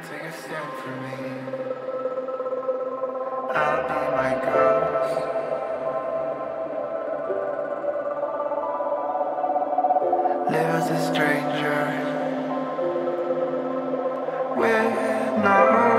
take a stand for me. I'll be my ghost. Live as a stranger with no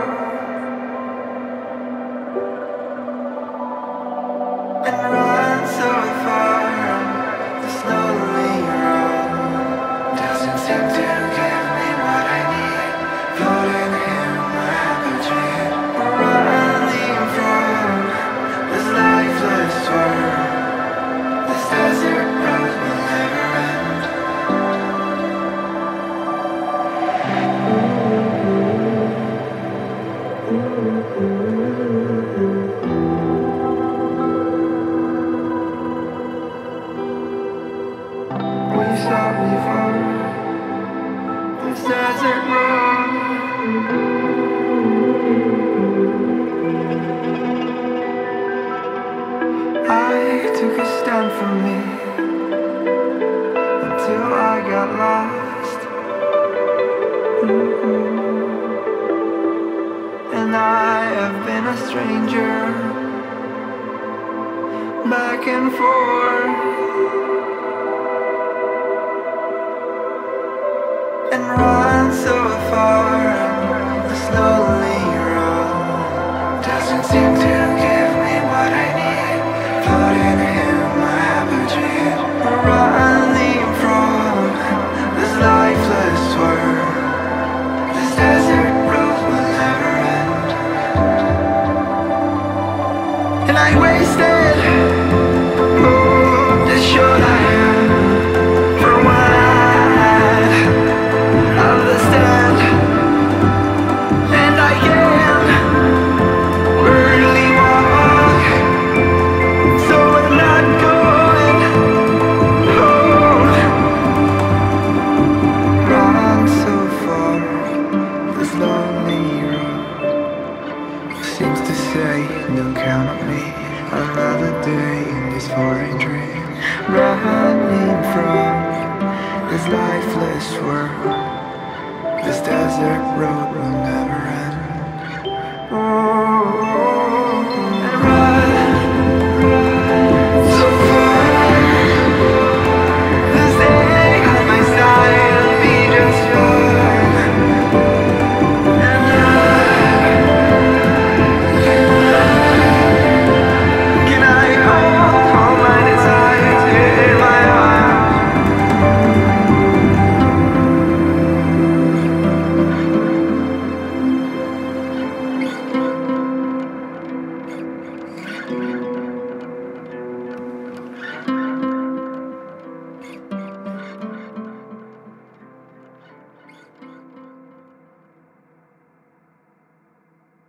and run so far. The slowly road doesn't seem to give me what I need. Floating in my dream, running from this lifeless world. This desert road will never end. We saw before this desert road. I took a stand for me until I got lost. And I have been a stranger, back and forth, and run so far. The slowly road doesn't seem to give me what I need. Floating in my dream, running from this lifeless world. This desert road will never end. And I wasted the short I am for one of the stand, and I can barely walk, so I'm not going home. Run so far, this lonely road seems to say, don't count on me. Another day in this foreign dream, running from this lifeless world. This desert road will never end.